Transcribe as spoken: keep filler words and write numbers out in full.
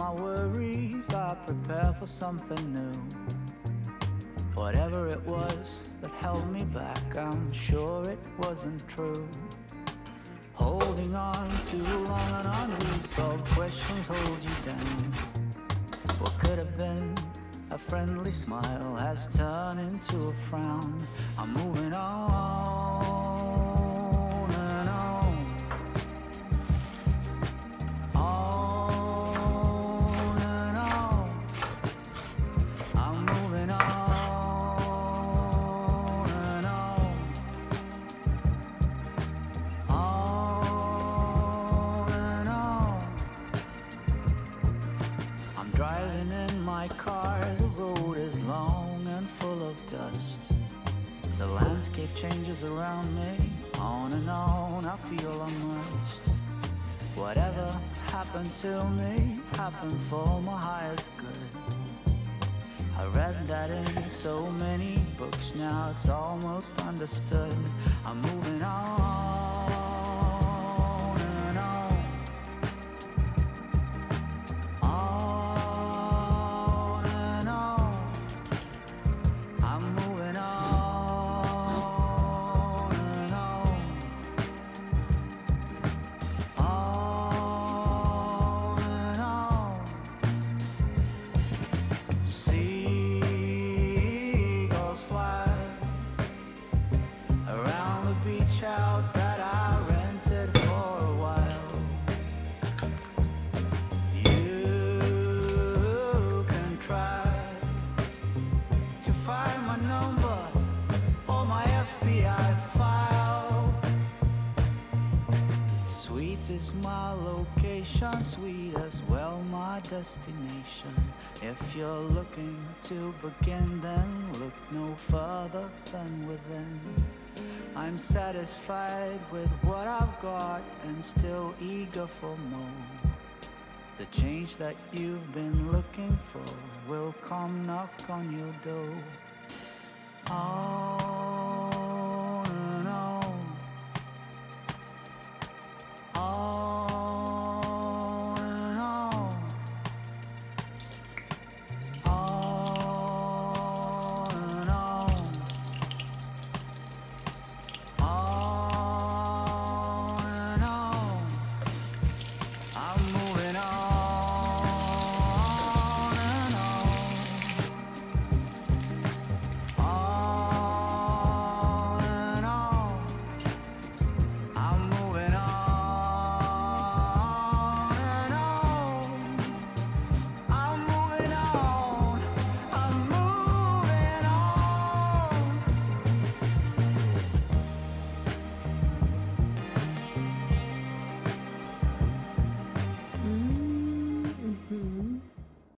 my worries, I prepare for something new. Whatever it was that held me back, I'm sure it wasn't true. Holding on too long and unresolved questions hold you down. What could have been a friendly smile has turned into a frown. I'm moving on and on, on and on. I'm moving on and on, on and on. I'm driving in my car, the road is long and full of dust. The landscape changes around me, on and on I feel immersed. Whatever happened to me, happened for my highest good. I read that in so many books, now it's almost understood. I'm moving on and on, on and on. I'm moving on and on, on and on. Seagulls fly around the beach house that I rented for a while. You can try to find my number or my F B I file. Sweet is my location, sweet as well my destination. If you're looking to begin, then look no further than within. I'm satisfied with what I've got and still eager for more. The change that you've been looking for will come knock on your door.